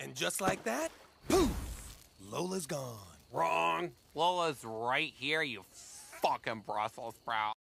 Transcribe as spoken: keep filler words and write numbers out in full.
And just like that, poof, Lola's gone. Wrong. Lola's right here, you fucking Brussels sprout.